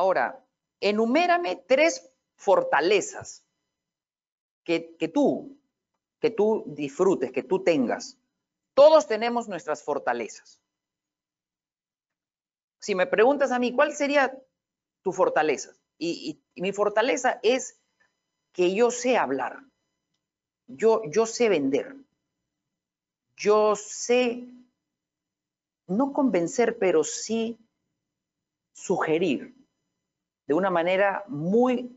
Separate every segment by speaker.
Speaker 1: Ahora, enumérame 3 fortalezas que tú disfrutes, que tú tengas. Todos tenemos nuestras fortalezas. Si me preguntas a mí, ¿cuál sería tu fortaleza? Y mi fortaleza es que yo sé hablar. Yo sé vender. Yo sé no convencer, pero sí sugerir de una manera muy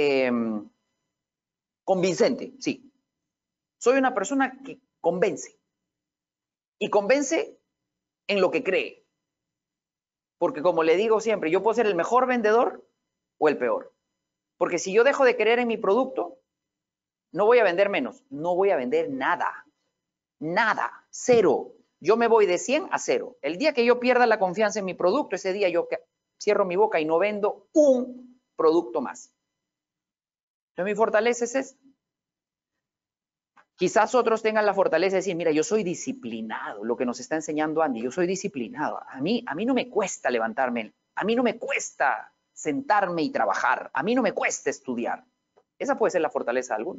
Speaker 1: convincente, sí. Soy una persona que convence. Y convence en lo que cree. Porque como le digo siempre, yo puedo ser el mejor vendedor o el peor. Porque si yo dejo de creer en mi producto, no voy a vender menos, no voy a vender nada. Nada, cero. Yo me voy de 100 a 0. El día que yo pierda la confianza en mi producto, ese día yo cierro mi boca y no vendo un producto más. Entonces mi fortaleza es esta. Quizás otros tengan la fortaleza de decir, mira, yo soy disciplinado, lo que nos está enseñando Andy, yo soy disciplinado. A mí no me cuesta levantarme, a mí no me cuesta sentarme y trabajar, a mí no me cuesta estudiar. Esa puede ser la fortaleza de alguno.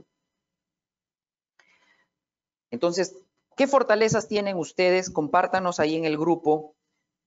Speaker 1: Entonces, ¿qué fortalezas tienen ustedes? Compártanos ahí en el grupo.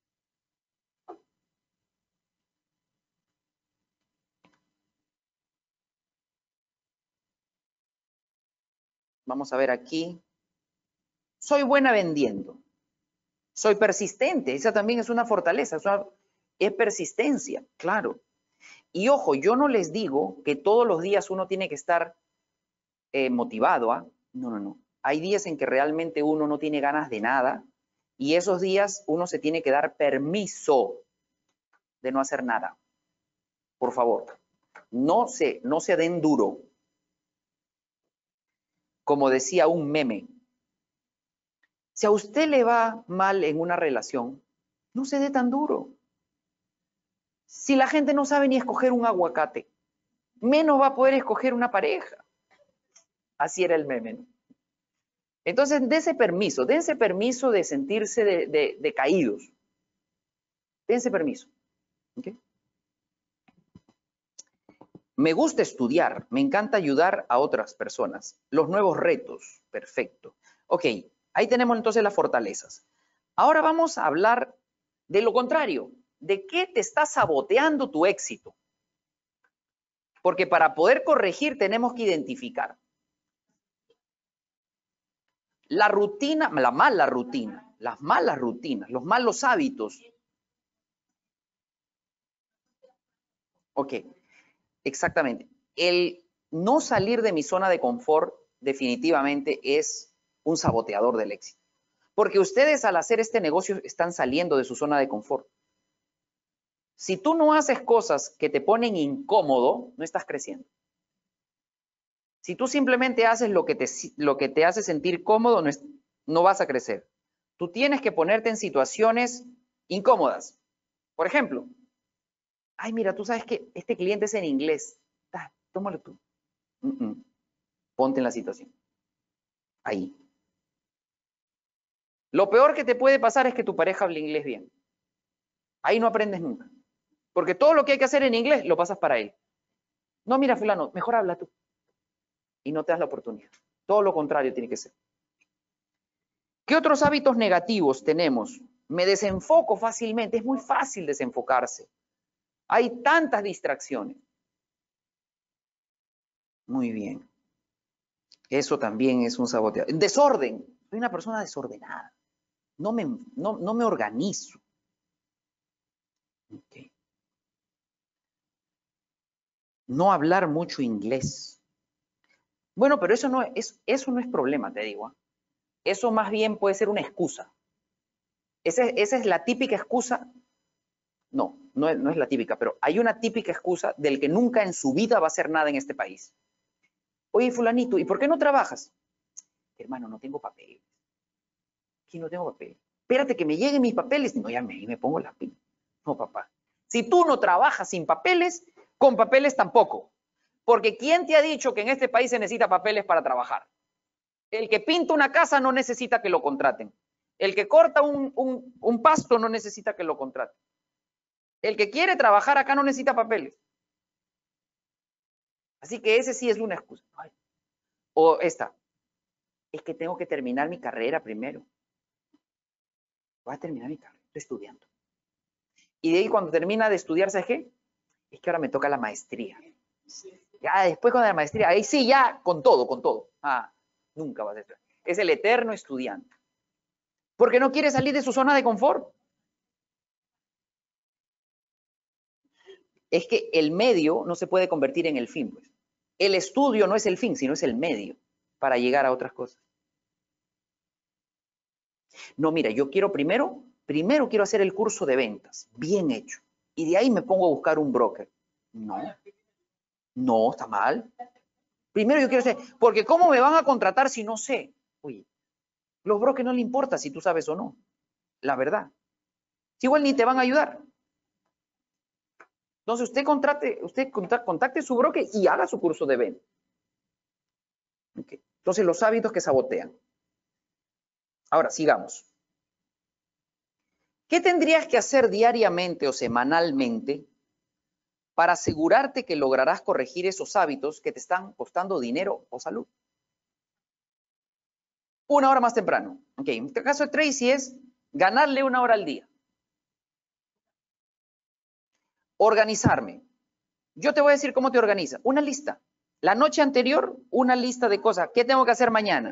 Speaker 1: Vamos a ver aquí. Soy buena vendiendo. Soy persistente. Esa también es una fortaleza. Es persistencia, claro. Y ojo, yo no les digo que todos los días uno tiene que estar motivado. ¿Ah? No, no, no. Hay días en que realmente uno no tiene ganas de nada y esos días uno se tiene que dar permiso de no hacer nada. Por favor, no se den duro. Como decía un meme, si a usted le va mal en una relación, no se dé tan duro. Si la gente no sabe ni escoger un aguacate, menos va a poder escoger una pareja. Así era el meme, ¿no? Entonces, dense permiso de sentirse decaídos. Dense permiso. ¿Okay? Me gusta estudiar, me encanta ayudar a otras personas. Los nuevos retos, perfecto. Ok, ahí tenemos entonces las fortalezas. Ahora vamos a hablar de lo contrario, de qué te está saboteando tu éxito. Porque para poder corregir tenemos que identificar la rutina, la mala rutina, las malas rutinas, los malos hábitos. Ok, exactamente. El no salir de mi zona de confort definitivamente es un saboteador del éxito. Porque ustedes al hacer este negocio están saliendo de su zona de confort. Si tú no haces cosas que te ponen incómodo, no estás creciendo. Si tú simplemente haces lo que te hace sentir cómodo, no vas a crecer. Tú tienes que ponerte en situaciones incómodas. Por ejemplo, ay, mira, tú sabes que este cliente es en inglés. Tómalo tú. Ponte en la situación. Ahí. Lo peor que te puede pasar es que tu pareja hable inglés bien. Ahí no aprendes nunca. Porque todo lo que hay que hacer en inglés lo pasas para él. No, mira, fulano, mejor habla tú. Y no te das la oportunidad. Todo lo contrario tiene que ser. ¿Qué otros hábitos negativos tenemos? Me desenfoco fácilmente. Es muy fácil desenfocarse. Hay tantas distracciones. Muy bien. Eso también es un saboteador. Desorden. Soy una persona desordenada. No me organizo. Okay. No hablar mucho inglés. Bueno, pero eso no es problema, te digo. Eso más bien puede ser una excusa. Esa es la típica excusa. No es la típica, pero hay una típica excusa del que nunca en su vida va a hacer nada en este país. Oye, fulanito, ¿y por qué no trabajas? Hermano, no tengo papeles. Aquí no tengo papeles. Espérate que me lleguen mis papeles. No, ya me pongo la pila. No, papá. Si tú no trabajas sin papeles, con papeles tampoco. Porque ¿quién te ha dicho que en este país se necesita papeles para trabajar? El que pinta una casa no necesita que lo contraten. El que corta un pasto no necesita que lo contraten. El que quiere trabajar acá no necesita papeles. Así que ese sí es una excusa. Ay. O esta, es que tengo que terminar mi carrera primero. Voy a terminar mi carrera, estoy estudiando. Y de ahí cuando termina de estudiar, ¿sabes qué? Es que ahora me toca la maestría. Ya después con la maestría, ahí sí, ya con todo, con todo. Ah, nunca vas a estudiar. Es el eterno estudiante. Porque no quiere salir de su zona de confort. Es que el medio no se puede convertir en el fin, pues. El estudio no es el fin, sino es el medio para llegar a otras cosas. No, mira, yo quiero primero quiero hacer el curso de ventas, bien hecho. Y de ahí me pongo a buscar un broker. No, no, está mal. Primero yo quiero hacer, porque ¿cómo me van a contratar si no sé? Oye, los brokers no le importa si tú sabes o no. La verdad. Si igual ni te van a ayudar. Entonces contacte su broker y haga su curso de venta. Okay. Entonces los hábitos que sabotean. Ahora, sigamos. ¿Qué tendrías que hacer diariamente o semanalmente para asegurarte que lograrás corregir esos hábitos que te están costando dinero o salud? 1 hora más temprano. Ok, en este caso de Tracy es ganarle 1 hora al día. Organizarme. Yo te voy a decir cómo te organizas. Una lista. La noche anterior, una lista de cosas. ¿Qué tengo que hacer mañana?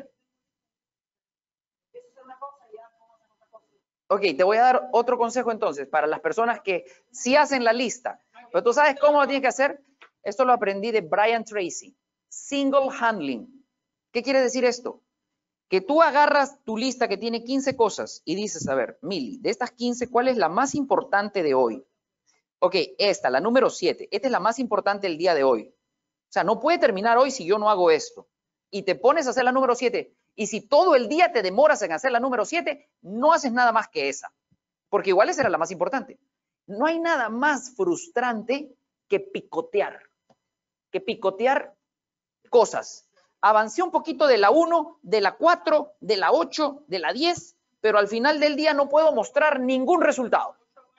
Speaker 1: Ok, te voy a dar otro consejo entonces para las personas que sí hacen la lista. Pero tú sabes cómo lo tienes que hacer. Esto lo aprendí de Brian Tracy. Single handling. ¿Qué quiere decir esto? Que tú agarras tu lista que tiene 15 cosas y dices, a ver, Mili, de estas 15, ¿cuál es la más importante de hoy? Ok, esta, la número 7. Esta es la más importante del día de hoy. O sea, no puede terminar hoy si yo no hago esto. Y te pones a hacer la número 7. Y si todo el día te demoras en hacer la número 7, no haces nada más que esa. Porque igual esa era la más importante. No hay nada más frustrante que picotear cosas. Avancé un poquito de la 1, de la 4, de la 8, de la 10, pero al final del día no puedo mostrar ningún resultado.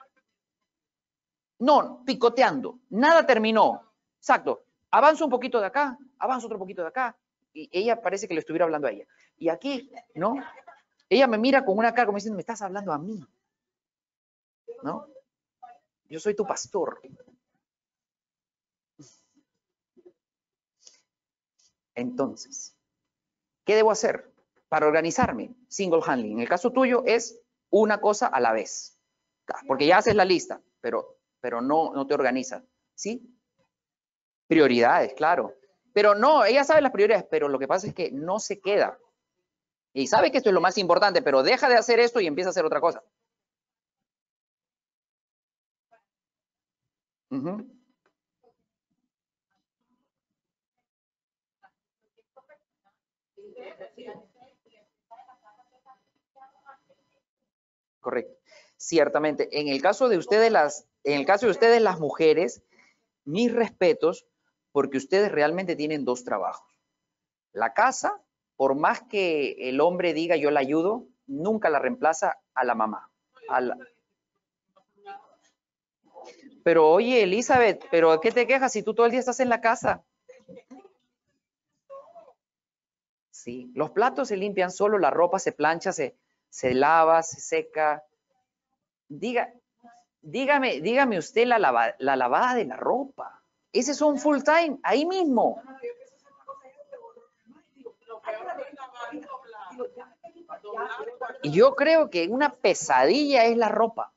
Speaker 1: No, picoteando. Nada terminó. Exacto. Avanzo un poquito de acá, avanzo otro poquito de acá. Y ella parece que le estuviera hablando a ella. Y aquí, ¿no? Ella me mira con una cara como diciendo, me estás hablando a mí. ¿No? Yo soy tu pastor. Entonces, ¿qué debo hacer para organizarme? Single handling. En el caso tuyo es una cosa a la vez. Porque ya haces la lista, pero no te organizas. ¿Sí? Prioridades, claro. Pero no, ella sabe las prioridades, pero lo que pasa es que no se queda. Y sabe que esto es lo más importante, pero deja de hacer esto y empieza a hacer otra cosa. Uh-huh. Correcto. Ciertamente. En el caso de ustedes, las mujeres, mis respetos, porque ustedes realmente tienen dos trabajos. La casa, por más que el hombre diga yo la ayudo, nunca la reemplaza a la mamá. Pero oye, Elizabeth, ¿pero qué te quejas si tú todo el día estás en la casa? Sí, los platos se limpian solo, la ropa se plancha, se lava, se seca. Dígame usted la lavada de la ropa. Ese es un full time, ahí mismo. Y yo creo que una pesadilla es la ropa.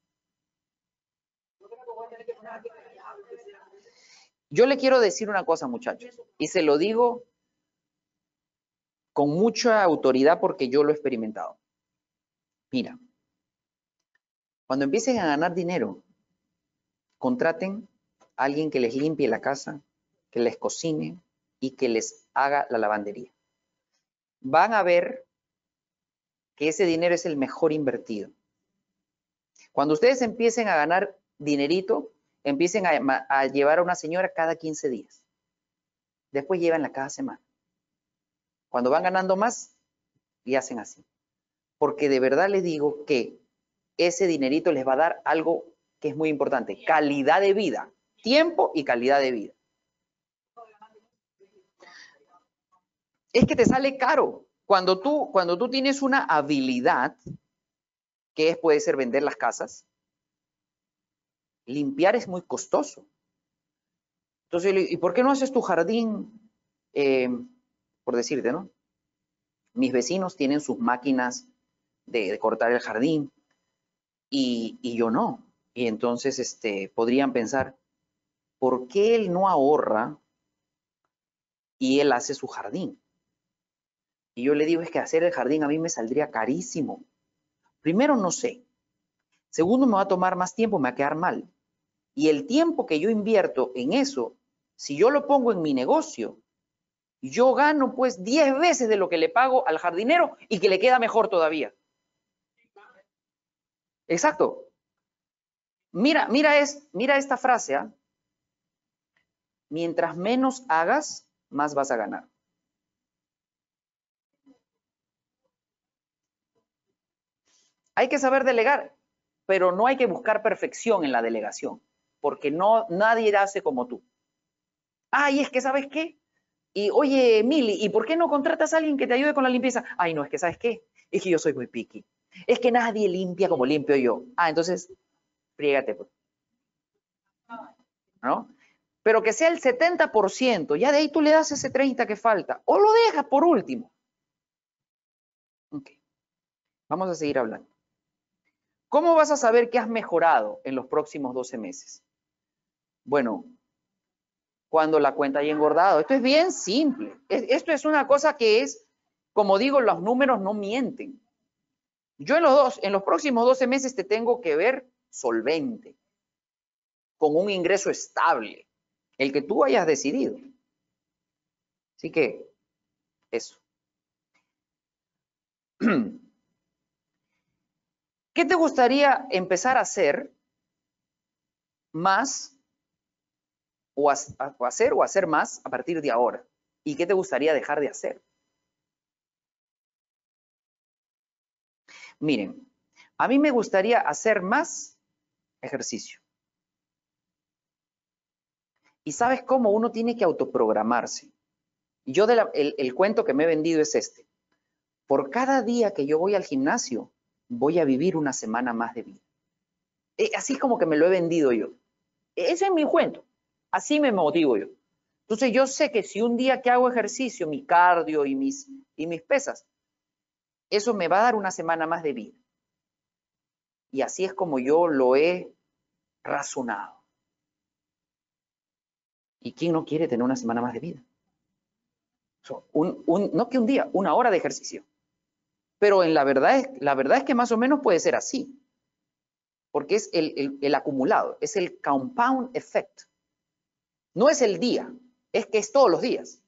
Speaker 1: Yo le quiero decir una cosa, muchachos, y se lo digo con mucha autoridad porque yo lo he experimentado. Mira, cuando empiecen a ganar dinero, contraten a alguien que les limpie la casa, que les cocine y que les haga la lavandería. Van a ver que ese dinero es el mejor invertido. Cuando ustedes empiecen a ganar dinerito, empiecen a llevar a una señora cada 15 días. Después llévenla cada semana. Cuando van ganando más, y hacen así. Porque de verdad les digo que ese dinerito les va a dar algo que es muy importante, calidad de vida, tiempo y calidad de vida. Es que te sale caro. Cuando tú tienes una habilidad, que puede ser vender las casas, limpiar es muy costoso. Entonces, ¿y por qué no haces tu jardín? Por decirte, ¿no? Mis vecinos tienen sus máquinas de cortar el jardín y yo no. Y entonces podrían pensar, ¿por qué él no ahorra y él hace su jardín? Y yo le digo, es que hacer el jardín a mí me saldría carísimo. Primero, no sé. Segundo, me va a tomar más tiempo, me va a quedar mal. Y el tiempo que yo invierto en eso, si yo lo pongo en mi negocio, yo gano pues 10 veces de lo que le pago al jardinero y que le queda mejor todavía. Exacto. Mira esta frase, ¿eh? Mientras menos hagas, más vas a ganar. Hay que saber delegar, pero no hay que buscar perfección en la delegación, porque nadie hace como tú. Ay, es que ¿sabes qué? Y oye, Mili, ¿y por qué no contratas a alguien que te ayude con la limpieza? Ay, no, es que ¿sabes qué? Es que yo soy muy picky. Es que nadie limpia como limpio yo. Ah, entonces, friégate, pues. ¿No? Pero que sea el 70%, ya de ahí tú le das ese 30% que falta, o lo dejas por último. Ok, vamos a seguir hablando. ¿Cómo vas a saber que has mejorado en los próximos 12 meses? Bueno, cuando la cuenta haya engordado. Esto es bien simple. Esto es una cosa que es, como digo, los números no mienten. Yo en los próximos 12 meses te tengo que ver solvente, con un ingreso estable, el que tú hayas decidido. Así que, eso. ¿Qué te gustaría empezar a hacer más o hacer más a partir de ahora? ¿Y qué te gustaría dejar de hacer? Miren, a mí me gustaría hacer más ejercicio. ¿Y sabes cómo? Uno tiene que autoprogramarse. Yo el cuento que me he vendido es este. Por cada día que yo voy al gimnasio, voy a vivir una semana más de vida. Así es como que me lo he vendido yo. Ese es mi cuento. Así me motivo yo. Entonces yo sé que si un día que hago ejercicio, mi cardio y mis pesas, eso me va a dar una semana más de vida. Y así es como yo lo he razonado. ¿Y quién no quiere tener una semana más de vida? No que un día, una hora de ejercicio. Pero la verdad es que más o menos puede ser así. Porque es el acumulado, es el compound effect. No es el día, es que es todos los días.